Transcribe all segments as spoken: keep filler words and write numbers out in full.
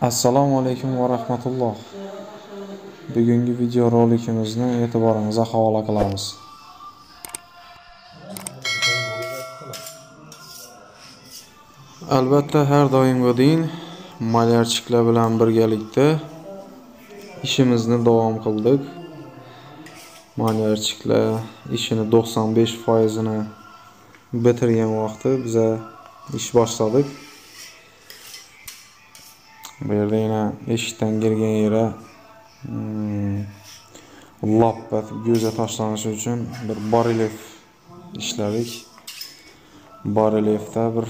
Assalomu alaykum va rahmatulloh. Bugungi video rolikimizni e'tiboringizga havola qilamiz. Albatta har doimgidek malyarchiklar bilan birgalikda ishimizni davom qildik. Malyarchiklar ishini to'qson besh foiz ni bitirgan vaqtda biz ish boshladik. Bu yerda yana eshikdan kirgan yere lappa göze tashlanishi uchun bir barelyef ishladik. Baryefda bir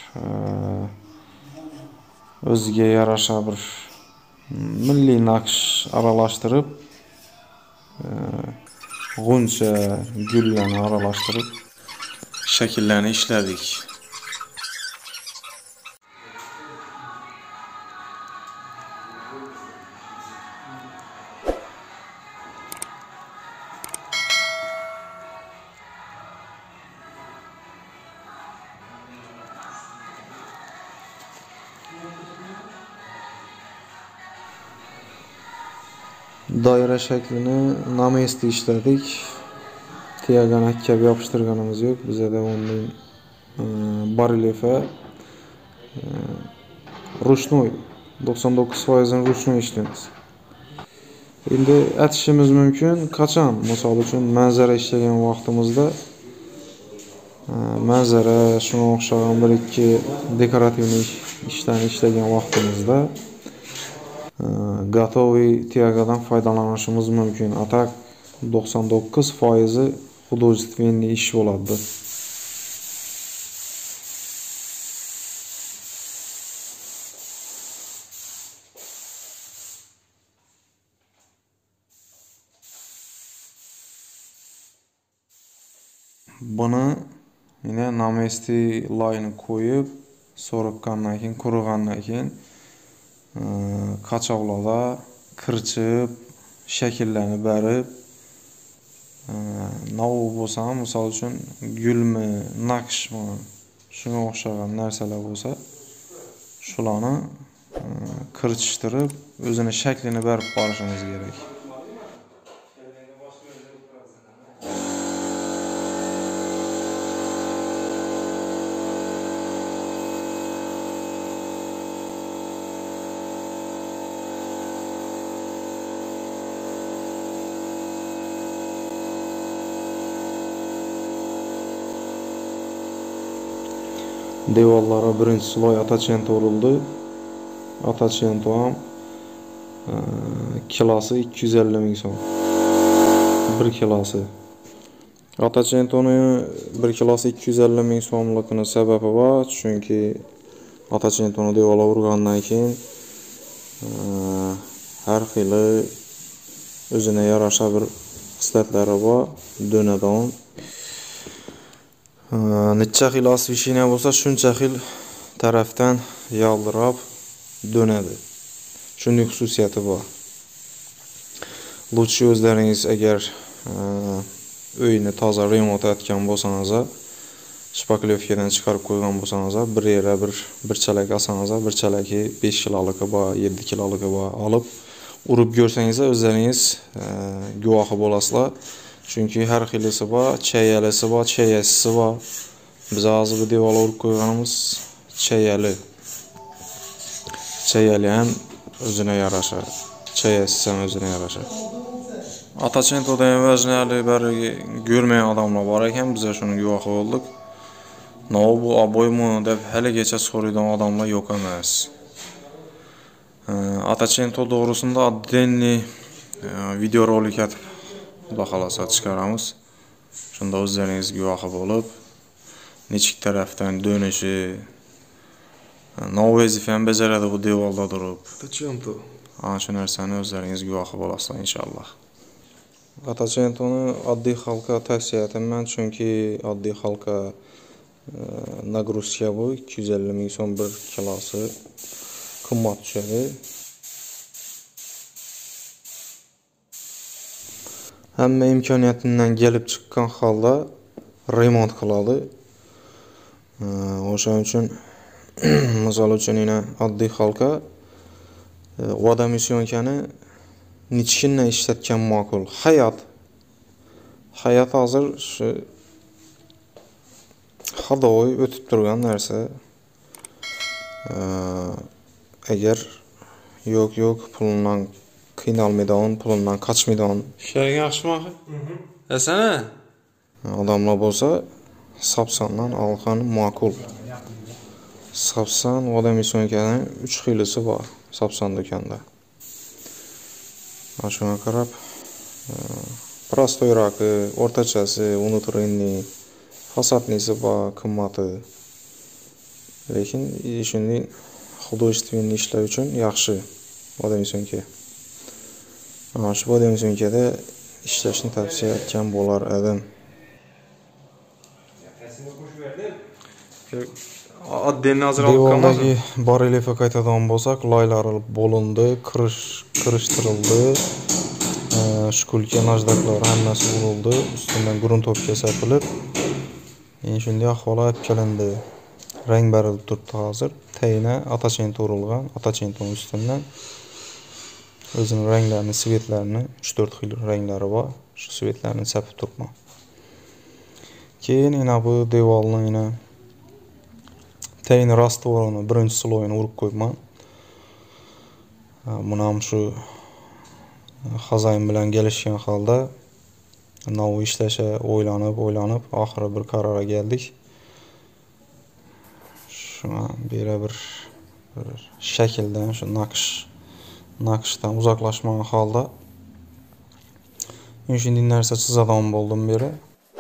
o'ziga yarasha bir milliy naqsh aralashtirib, g'uncha, gullarni aralashtirib shakllarni ishladik. Doira shaklini namesti ishladik. Tiyagan kabi yopishtirganimiz yo'q. Bizda ondan barelyefa ruchnoy to'qson to'qqiz foiz ni ruchnoy ishlaymiz. Endi aytishimiz mumkin, qachon, misol uchun manzara ishlagan vaqtimizda manzara shunga o'xshagan bir ikki dekorativniy ishlarni ishlagan vaqtimizda gotoviy tiyagadan foydalanishimiz mumkin. Atak to'qson to'qqiz foiz художественный ish bo'ladi. Buni yine namesti layını koyup so'riqqandan keyin, qurigandan keyin qachoqlarda kirchib, shakllarni berib, nav bo'lsa, misol uchun gulmi, naqshmi, shunga o'xshagan narsalar bo'lsa, shularni kirchishtirib, o'zini shaklini berib borishimiz kerak. Devorlara birinchi sloy atachento urildi. Atachento ham kilosi ikki yuz ellik ming so'm. bir kilosi. Atachentoni bir kilosi ikki yuz ellik ming so'mligini sababi bor, chunki atachentoni devorga urgandan keyin har xil o'zine yarasha bir xislatlari bor, do'nadan. Necha xil osvesheniya bo'lsa, shuncha xil tarafdan yaldirab dönadi. Shunday xususiyati bor. Lutchi o'zlaringiz agar uyni toza remont etgan bo'lsangiz, shpaklyovkadan chiqarib qo'ygan bo'lsangiz, bir yere bir bir chalak olsangiz, bir chalaki besh kiloligi bor, yetti kiloligi bor olib urib ko'rsangiz, o'zlaringiz guvohi bo'lasizlar. Chunki har xilisi bor, chayalisi bor, chayasisi bor. Biz hozir bu devorga urib qo'yganimiz chayali. Chayali ham o'zine yarasha, chayasisi ham o'zine yarasha. Atachentoda ham vajnali bir ko'rmagan odamlar bor ekan, biz shuni guvohi bo'ldik. "No bu aboymi?" deb haligacha so'raydigan odamlar yo'q emas. Atachento to'g'risida отдельный videorolik atib Xudo xolasa chiqaramiz. Shunda o'zlaringiz guvohi bo'lib, nechik tarafdan dönishi, vazifani ham bajaradi bu devorda turib. Atachento. Ana shu narsani o'zlaringiz guvohi bo'lasizlar inshaalloh. Atachentoni oddiy xalqqa tavsiya etaman, chunki oddiy xalqqa nagruzka bu ikki yuz ellik ming so'm bir kilosi qimmat tushadi. Hamma imkoniyatidan kelib chiqqan holda remont qiladi. O'shaning uchun misol uchun yana oddiy xalqqa Vodomesyonkani nechkindan ishlatgan ma'qul? Hayot. Hayot hozir shu hadovoy o'tib turgan narsa. Agar yo'q yo'q pulidan qiynalmaydigan, pulidan qochmaydigan ishlaring yaxshimi axir? Asana. Odamlar bo'lsa, Sapsandan olgan ma'qul. Sapsan vodomesyonkani uch xilisi bor Sapsan do'konda. Shunga qarab, prostoyroqi, o'rtachasi, unuturinni, fasadnisi bor, qimmati. Lekin shunday художественный ishlar uchun yaxshi vodomesyonka. Mana shu vodomesyonkada ishlashni tavsiya etgan bo'lar edim. Devordagi barelyefi qaytadan bo'lsak, loylari bo'lindi, kirish kirishtirildi. Shkulka najdaklari hammasi urildi, ustidan gruntopka sepilib, endi shunday ahvol olib kelindi. Rang berilib turibdi hozir. Tayina atachenti urilgan, atachentoning ustidan o'zining ranglarini, svetlarini, uch to'rt xil ranglari bor. Shu svetlarni sepib turibman. Keyin yana bu devorni yana tayin rastvorini birinchi sloyini urib qo'yibman. Buni ham shu xo'jayin bilan kelishgan holda nav ishlasha o'ylanib, o'ylanib, oxiri bir qarorga keldik. Shuna bera bir shakldan, shu naqsh naqshdan uzoqlashmagan holda shunday narsa chizadigan bo'ldim beri.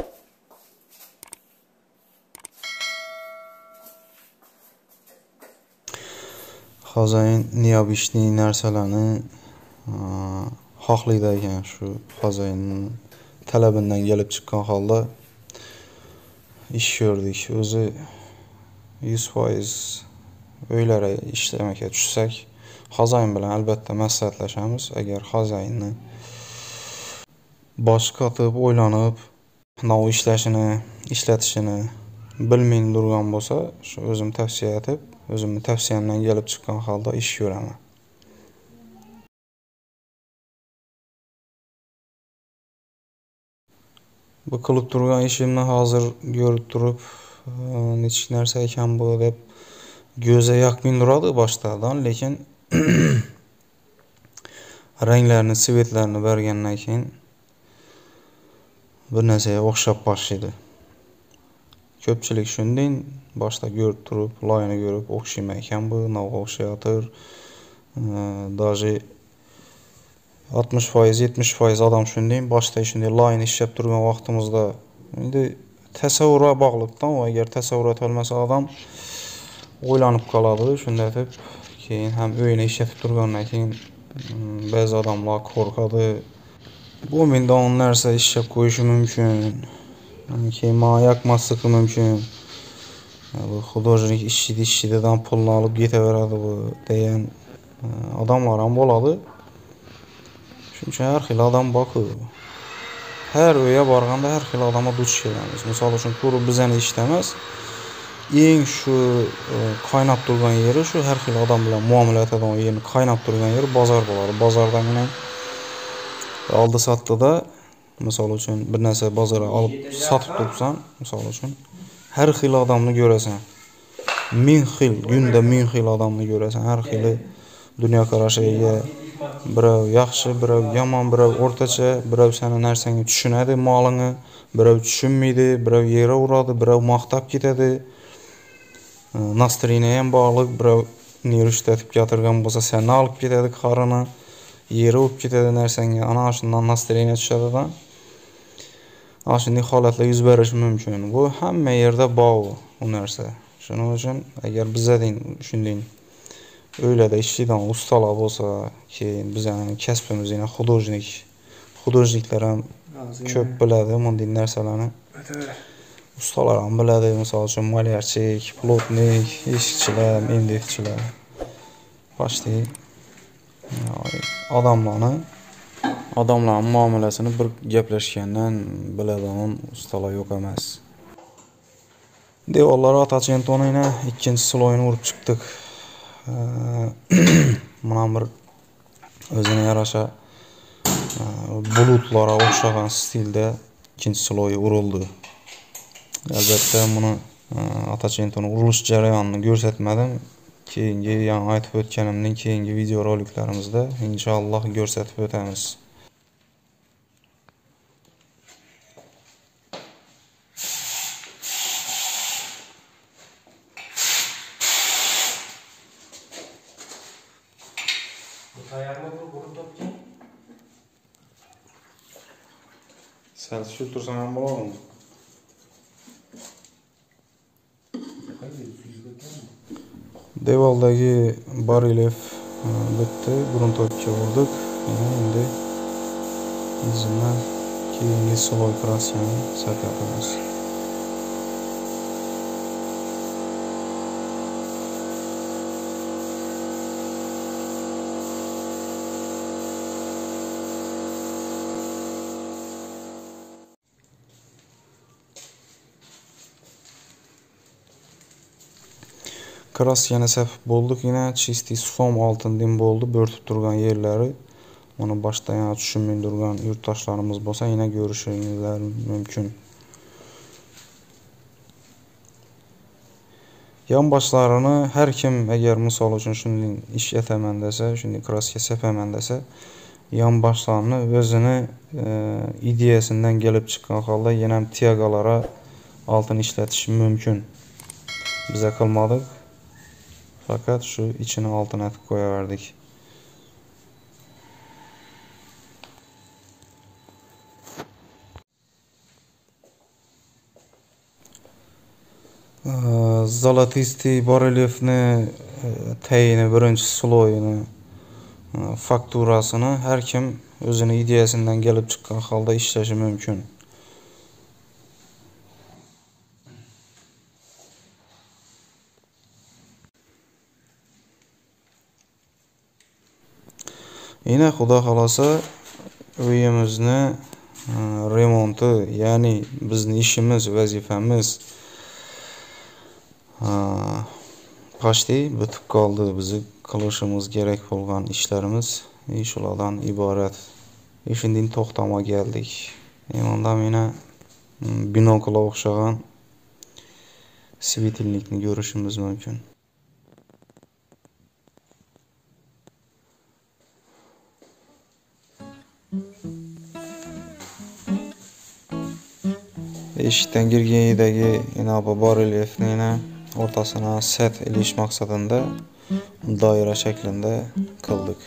Xo'jayin neobishniy narsalarni xohlaydi ekan, shu xo'jayinning talabidan kelib chiqqan holda ish ko'rdik. O'zi yuz foiz o'ylari ishlamakka tushsak, xo'jayin bilan albatta maslahatlashamiz. Agar xo'jayinni bosh qotib, o'ylanib, nav ishlashini, ishlatishini bilmay turgan bo'lsa, shu o'zim tavsiya etib, o'zimning tavsiyamdan kelib chiqqan holda ish ko'raman. Bu qilib turgan ishimni hozir ko'rib turib, nechik narsa ekan bu deb ko'zga yoqmay turadi boshdan, lekin ranglarni, svetlarni bergandan keyin bir narsaga o'xshab boshlaydi. Ko'pchilik shunday boshda ko'rib turib, loyini ko'rib o'xshaymi ekan bu, navga o'xshayotir. Даже oltmish foiz, yetmish foiz odam shunday boshda shunday loyini ishlab turgan vaqtimizda endi tasavvurga bog'liqdan, agar tasavvur etolmasa odam o'ylanib qoladi. Shunday deb keyin ham o'yini ishlatib turgandan keyin ba'zi odamlar qo'rqadi. Bu mendan narsa ishlab qo'yishi mumkin. Keyin menga yoqmasligi mumkin. Bu xudojnik ishchidi ishchidan pulni olib ketaveradi bu degan odamlar ham bo'ladi. Shuncha har xil odam bor-ku. Har uyga borganda har xil odamga duch kelamiz. Misol uchun, ko'rib bizani ishda emas, eng shu qaynab turgan yeri, shu har xil odam bilan muomala etadigan yerni qaynab turgan yeri bozor bo'ladi. Bozorda mana oldi sotdida, misol uchun bir narsa bozorga olib sotib turibsan, misol uchun har xil odamni ko'rasan. Ming xil, kunda ming xil odamni ko'rasan. Har xili dunyo qarashiga ega. Birov yaxshi, birov yomon, birov o'rtacha, birov seni narsangni tushunadi, molingni, birov tushunmaydi, birov yera uradi, birov maqtab ketadi. Nastriniya ham bog'liq, birov nirishtatib gatirgan bo'lsa, seni olib ketadi qarini, yera urib ketadi narsangga. Ana shundan nastriniya tushadi-da. Ana shunday holatlar yuz berishi mumkin. Bu hamma yerda bor bu narsa. Shuning uchun agar bizadin shunday o'ylada ishlaydigan ustalar bo'lsa, keyin bizning kasbimiz yana xudojnik, xudojniklar ham ko'p biladi bunday narsalarni. Ustalar ham biladi, misol uchun malyarchik, plotnik, eshikchilar, mendekchilar. Başta odamlarni, odamlarning muomalasini bir gaplashgandan biladigan ustalar yo'q emas. Devorlar atachentonini ikkinchi sloyini urib chiqdik. Mana bir özüne yarasha bulutlara o'xshagan stilda ikkinchi sloyi urildi. Albatta buni Atacentoni urilish jarayonini ko'rsatmadim. Keyingi, yani aytib o'tganimdan keyingi videoroliklarimizda inshaalloh ko'rsatib o'tamiz. Sal tushirtirsam ham bo'ladimi? Devaldagi barelyev bitdi, gruntokka urdik. Endi izimdan keyingi sloy kraskani sarflaymiz. Kraskani sepib bo'ldik, yine chisti som oltindan bo'ldi, börtüp turgan yerleri. Onu başta yana tushunmay turgan yurtdoshlarimiz bo'lsa, yine görüşingizler mümkün. Yan başlarını her kim eğer misal üçün şunday iş etaman dese, şunday kraska sepaman dese, yan başlarını özünü e, ideyasinden gelip çıkan halda yine tiyagalara altın işletiş mümkün. Bize kılmadık. Fakat şu içine altın etip koyaverdik. Zolotistiy barelyefni tayini birinchi sloyini fakturasini her kim özünü ideyasinden gelip çıkan halda işleşi mümkün. Yine Xudo xolasa uyimizni remonti, ya'ni bizning ishimiz, vazifamiz почти bitib qoldi. Bizi qilishimiz kerak bo'lgan ishlarimiz shulardan iborat. Eşindan to'xtama geldik. Endi mena binokla o'xshagan svetilnikni ko'rishimiz mumkin. Eshikdan girganidagi yana bu barelyefni yana o'rtasına set ilish maqsadida doira shaklida qildik.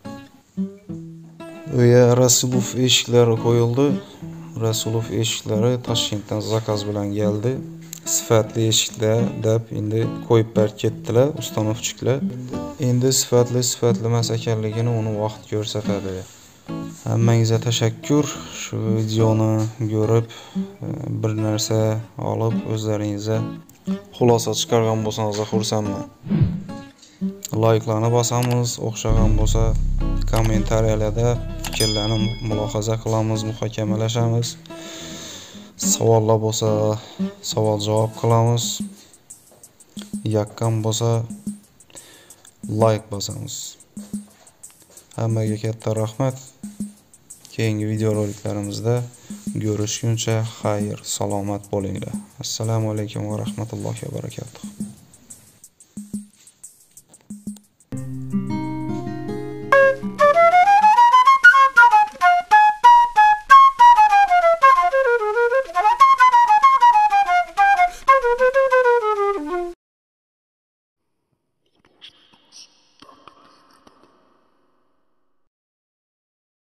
Uya Rasulov eshiklari qo'yildi. Rasulov eshiklari Toshkentdan zakaz bilan keldi. Sifatli eshiklar deb endi qo'yib berib ketdilar ustanovchilar. Endi sifatli sifatli emas ekanligini uni vaqt ko'rsatadi. Hammangizga tashakkur. Şu videoni ko'rib bir narsa olib o'zlaringizga xulosa chiqargan bo'lsangiz xursandman. Like'larni bosamiz, o'xshagan bo'lsa kommentariyalarda fikrlarni mulohaza qilamiz, muhokamalashamiz. Savollar bo'lsa savol javob qilamiz. Yoqqan bo'lsa like bosamiz. Hammaga katta rahmat. Keyingi videoroliklarimizda görüşguncha xayr, salomat bo'linglar. Assalomu alaykum va rahmatullohi va barakatuh.